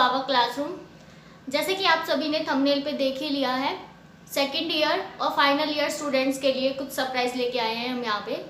वावा classroom. जैसे कि आप सभी ने थंबनेल पे देख ही लिया है, सेकेंड ईयर और फाइनल ईयर स्टूडेंट्स के लिए कुछ सरप्राइज़ लेके आए हैं हम यहाँ पे।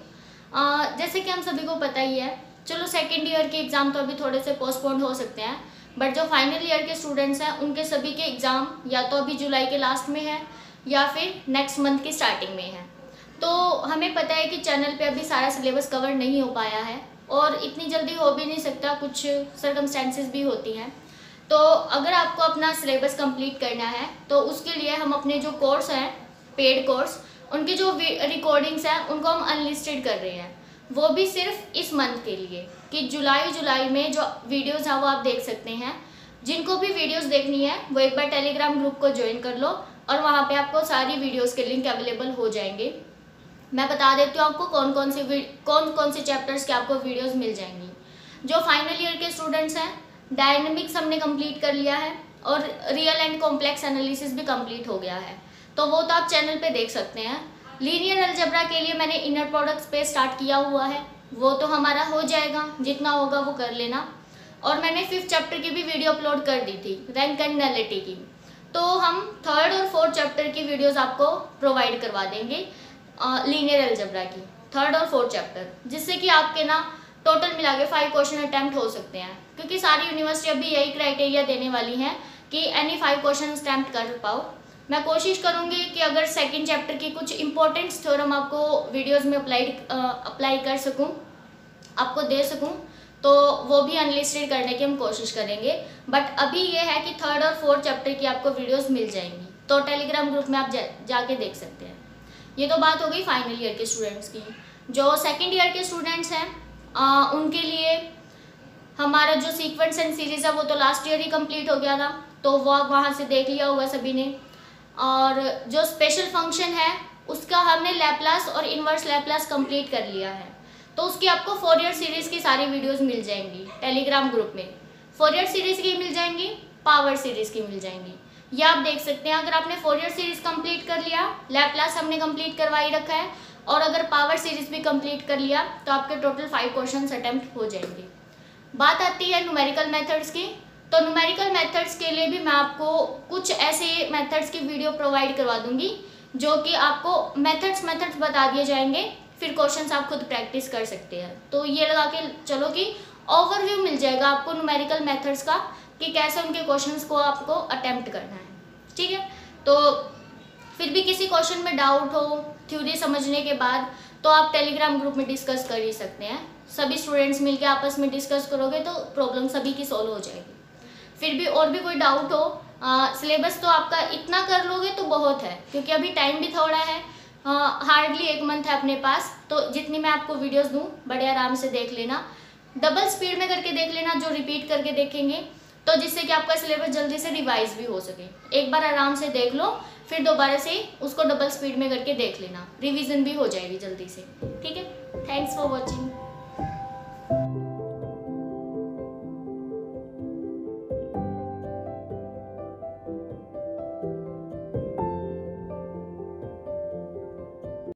जैसे कि हम सभी को पता ही है, चलो सेकेंड ईयर के एग्ज़ाम तो अभी थोड़े से पोस्टपोन हो सकते हैं, बट जो फाइनल ईयर के स्टूडेंट्स हैं उनके सभी के एग्ज़ाम या तो अभी जुलाई के लास्ट में है या फिर नेक्स्ट मंथ की स्टार्टिंग में है। तो हमें पता है कि चैनल पे अभी सारा सिलेबस कवर नहीं हो पाया है और इतनी जल्दी हो भी नहीं सकता, कुछ सर्कमस्टेंसेस भी होती हैं। तो अगर आपको अपना सिलेबस कंप्लीट करना है तो उसके लिए हम अपने जो कोर्स हैं, पेड कोर्स, उनकी जो रिकॉर्डिंग्स हैं उनको हम अनलिस्टेड कर रहे हैं, वो भी सिर्फ इस मंथ के लिए कि जुलाई में जो वीडियोस हैं वो आप देख सकते हैं। जिनको भी वीडियोस देखनी है वो एक बार टेलीग्राम ग्रुप को ज्वाइन कर लो और वहाँ पे आपको सारी वीडियोस के लिंक अवेलेबल हो जाएंगे। मैं बता देती हूँ आपको कौन कौन से चैप्टर्स के आपको वीडियोस मिल जाएंगी। जो फाइनल ईयर के स्टूडेंट्स हैं, डायनेमिक्स हमने कंप्लीट कर लिया है और रियल एंड कॉम्प्लेक्स एनालिसिस भी कंप्लीट हो गया है, तो वो तो आप चैनल पे देख सकते हैं। लीनियर अलजेब्रा के लिए मैंने इनर प्रोडक्ट्स पे स्टार्ट किया हुआ है, वो तो हमारा हो जाएगा, जितना होगा वो कर लेना। और मैंने 5th चैप्टर की भी वीडियो अपलोड कर दी थी, रैंक एंड नलिटी की। तो हम 3rd और 4th चैप्टर की वीडियोस आपको प्रोवाइड करवा देंगे लीनियर अलजेब्रा की 3rd और 4th चैप्टर, जिससे कि आपके ना टोटल मिला के 5 क्वेश्चन अटैम्प्ट हो सकते हैं, क्योंकि सारी यूनिवर्सिटी अभी यही क्राइटेरिया देने वाली हैं कि एनी 5 क्वेश्चन अटैम्प्ट कर पाओ। मैं कोशिश करूँगी कि अगर 2nd चैप्टर की कुछ इंपॉर्टेंट थ्योरम आपको वीडियोस में अप्लाई कर सकूँ, आपको दे सकूँ, तो वो भी अनलिस्टेड करने की हम कोशिश करेंगे। बट अभी ये है कि 3rd और 4th चैप्टर की आपको वीडियोस मिल जाएंगी, तो टेलीग्राम ग्रुप में आप जाके देख सकते हैं। ये तो बात हो गई फाइनल ईयर के स्टूडेंट्स की। जो सेकेंड ईयर के स्टूडेंट्स हैं उनके लिए हमारा जो सीक्वेंस एंड सीरीज़ है वो तो लास्ट ईयर ही कंप्लीट हो गया था, तो वो वहाँ से देख लिया होगा सभी ने। और जो स्पेशल फंक्शन है उसका हमने लैप्लास और इन्वर्स लैप्लास कंप्लीट कर लिया है, तो उसकी आपको फोरियर सीरीज़ की सारी वीडियोस मिल जाएंगी टेलीग्राम ग्रुप में। फोरियर सीरीज़ की मिल जाएंगी, पावर सीरीज़ की मिल जाएंगी, ये आप देख सकते हैं। अगर आपने फोरियर सीरीज़ कंप्लीट कर लिया, लैप्लास हमने कंप्लीट करवाई रखा है, और अगर पावर सीरीज़ भी कंप्लीट कर लिया तो आपके टोटल 5 क्वेश्चन अटैम्प्ट हो जाएंगे। बात आती है न्यूमेरिकल मेथड्स की, तो न्यूमेरिकल मेथड्स के लिए भी मैं आपको कुछ ऐसे मेथड्स की वीडियो प्रोवाइड करवा दूंगी जो कि आपको मेथड्स बता दिए जाएंगे, फिर क्वेश्चंस आप खुद प्रैक्टिस कर सकते हैं। तो ये लगा के चलो कि ओवरव्यू मिल जाएगा आपको न्यूमेरिकल मेथड्स का कि कैसे उनके क्वेश्चंस को आपको अटेम्प्ट करना है, ठीक है। तो फिर भी किसी क्वेश्चन में डाउट हो थ्योरी समझने के बाद, तो आप टेलीग्राम ग्रुप में डिस्कस कर ही सकते हैं। सभी स्टूडेंट्स मिलकर आपस में डिस्कस करोगे तो प्रॉब्लम सभी की सॉल्व हो जाएगी। फिर भी और भी कोई डाउट हो, सिलेबस तो आपका इतना कर लोगे तो बहुत है, क्योंकि अभी टाइम भी थोड़ा है, हार्डली 1 मंथ है अपने पास। तो जितनी मैं आपको वीडियोस दूँ बड़े आराम से देख लेना, डबल स्पीड में करके देख लेना, जो रिपीट करके देखेंगे, तो जिससे कि आपका सिलेबस जल्दी से रिवाइज भी हो सके। एक बार आराम से देख लो, फिर दोबारा से उसको डबल स्पीड में करके देख लेना, रिवीजन भी हो जाएगी जल्दी से, ठीक है। Thanks for watching.